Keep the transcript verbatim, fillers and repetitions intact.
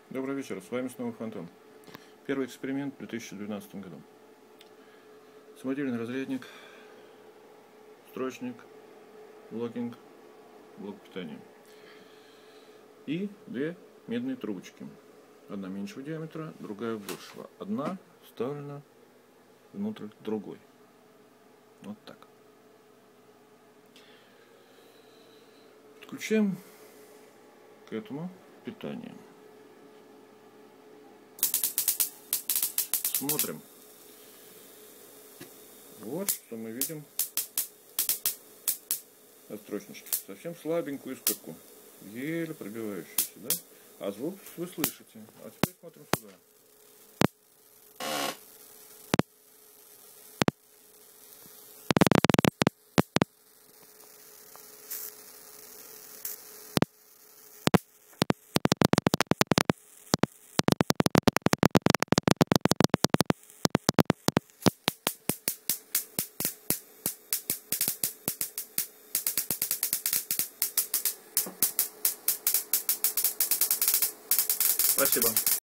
Добрый вечер, с вами снова Фантом. Первый эксперимент в две тысячи двенадцатом году. Самодельный разрядник, строчник, блокинг, блок питания. И две медные трубочки. Одна меньшего диаметра, другая большего. Одна вставлена внутрь другой. Вот так. Подключаем к этому питание. Смотрим. Вот что мы видим от строчнички. Совсем слабенькую искорку. Еле пробивающуюся, да? А звук вы слышите. А теперь смотрим сюда. Спасибо.